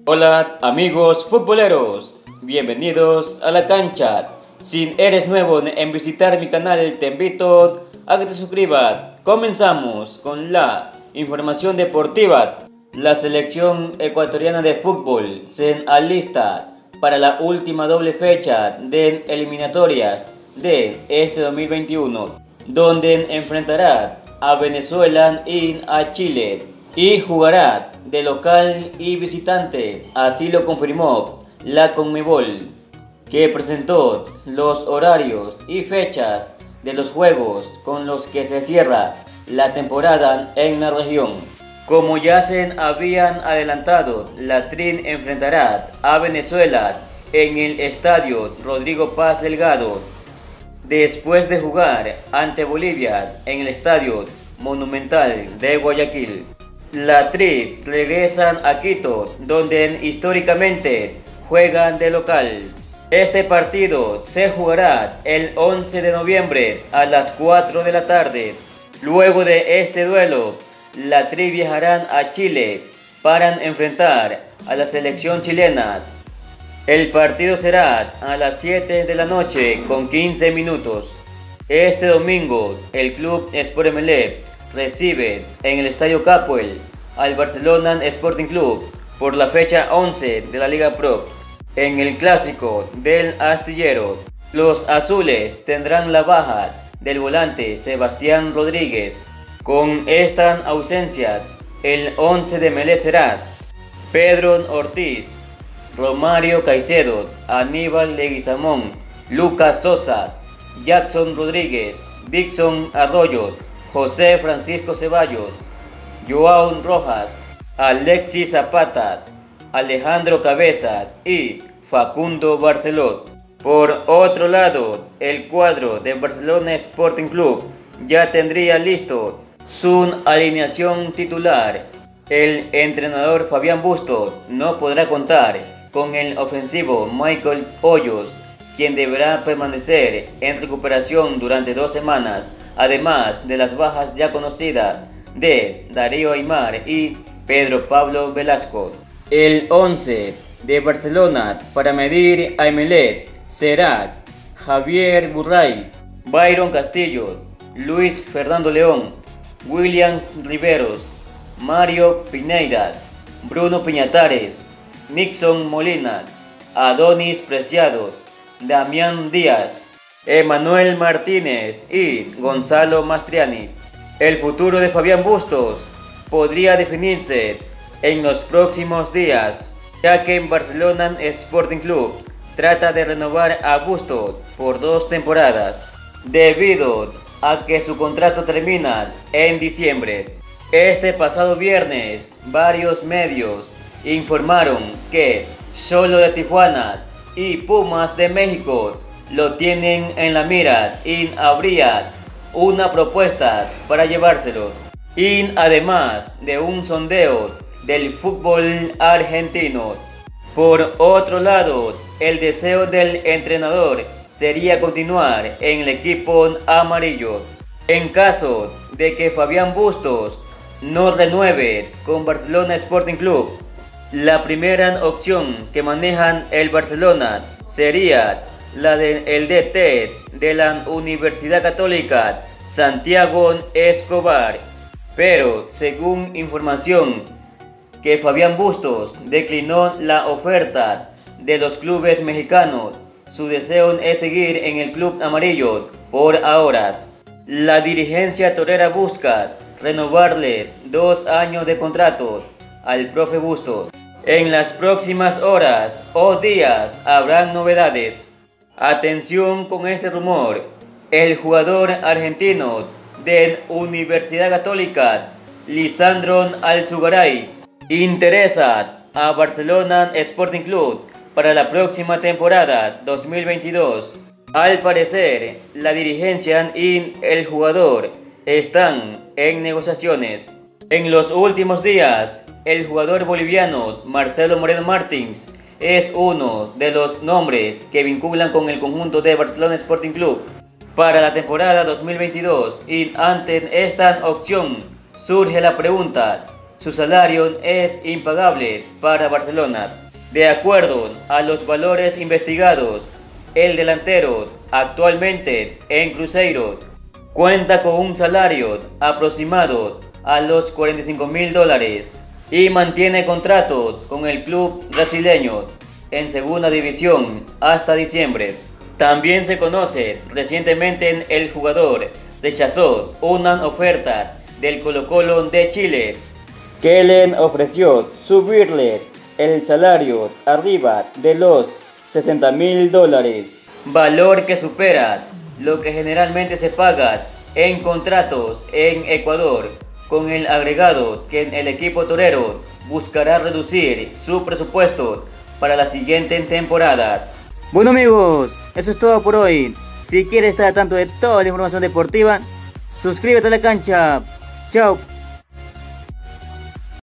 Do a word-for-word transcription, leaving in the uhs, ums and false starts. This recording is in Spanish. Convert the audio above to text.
Hola amigos futboleros, bienvenidos a la cancha. Si eres nuevo en visitar mi canal, te invito a que te suscribas. Comenzamos con la información deportiva. La selección ecuatoriana de fútbol se alista para la última doble fecha de eliminatorias de este dos mil veintiuno, donde enfrentará a Venezuela y a Chile y jugará de local y visitante. Así lo confirmó la Conmebol, que presentó los horarios y fechas de los juegos con los que se cierra la temporada en la región. Como ya se habían adelantado, la Trin enfrentará a Venezuela en el estadio Rodrigo Paz Delgado, después de jugar ante Bolivia en el estadio Monumental de Guayaquil. La Tri regresan a Quito, donde históricamente juegan de local. Este partido se jugará el once de noviembre a las cuatro de la tarde. Luego de este duelo, la Tri viajarán a Chile para enfrentar a la selección chilena. El partido será a las siete de la noche con quince minutos. Este domingo, el club Sport Emelec recibe en el Estadio Capuel al Barcelona Sporting Club por la fecha once de la Liga Pro. En el clásico del Astillero, los azules tendrán la baja del volante Sebastián Rodríguez. Con esta ausencia, el once de Emelec será Pedro Ortiz, Romario Caicedo, Aníbal Leguizamón, Lucas Sosa, Jackson Rodríguez, Dixon Arroyo, José Francisco Ceballos, Joao Rojas, Alexis Zapata, Alejandro Cabeza y Facundo Barceló. Por otro lado, el cuadro de Barcelona Sporting Club ya tendría listo su alineación titular. El entrenador Fabián Bustos no podrá contar con el ofensivo Michael Hoyos, quien deberá permanecer en recuperación durante dos semanas, además de las bajas ya conocidas de Darío Aimar y Pedro Pablo Velasco. El once de Barcelona para medir a Emelec será Javier Burray, Byron Castillo, Luis Fernando León, William Riveros, Mario Pineida, Bruno Piñatares, Nixon Molina, Adonis Preciado, Damián Díaz, Emanuel Martínez y Gonzalo Mastriani. El futuro de Fabián Bustos podría definirse en los próximos días, ya que en Barcelona Sporting Club trata de renovar a Bustos por dos temporadas, debido a que su contrato termina en diciembre. Este pasado viernes, varios medios informaron que Xolo de Tijuana y Pumas de México lo tienen en la mira y habría una propuesta para llevárselo. Y además de un sondeo del fútbol argentino. Por otro lado, el deseo del entrenador sería continuar en el equipo amarillo. En caso de que Fabián Bustos no renueve con Barcelona Sporting Club, la primera opción que manejan el Barcelona sería la del D T de la Universidad Católica, Santiago Escobar. Pero según información que Fabián Bustos declinó la oferta de los clubes mexicanos, su deseo es seguir en el club amarillo por ahora. La dirigencia torera busca renovarle dos años de contrato al profe Bustos. En las próximas horas o días habrán novedades. Atención con este rumor. El jugador argentino de Universidad Católica, Lisandro Alzugaray, interesa a Barcelona Sporting Club para la próxima temporada dos mil veintidós. Al parecer, la dirigencia y el jugador están en negociaciones. En los últimos días, el jugador boliviano Marcelo Moreno Martins es uno de los nombres que vinculan con el conjunto de Barcelona Sporting Club para la temporada dos mil veintidós, y ante esta opción surge la pregunta su salario es impagable para Barcelona. De acuerdo a los valores investigados, el delantero, actualmente en Cruzeiro, cuenta con un salario aproximado a los cuarenta y cinco mil dólares y mantiene contrato con el club brasileño en segunda división hasta diciembre. También se conoce recientemente el jugador rechazó una oferta del Colo-Colo de Chile, que le ofreció subirle el salario arriba de los sesenta mil dólares, valor que supera lo que generalmente se paga en contratos en Ecuador, con el agregado que el equipo torero buscará reducir su presupuesto para la siguiente temporada. Bueno amigos, eso es todo por hoy. Si quieres estar al tanto de toda la información deportiva, suscríbete a la cancha. Chao.